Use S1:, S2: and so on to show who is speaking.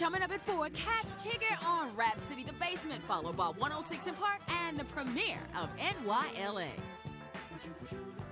S1: Coming up at 4, catch Tigger on Rap City The Basement, followed by 106 in Park and the premiere of NYLA.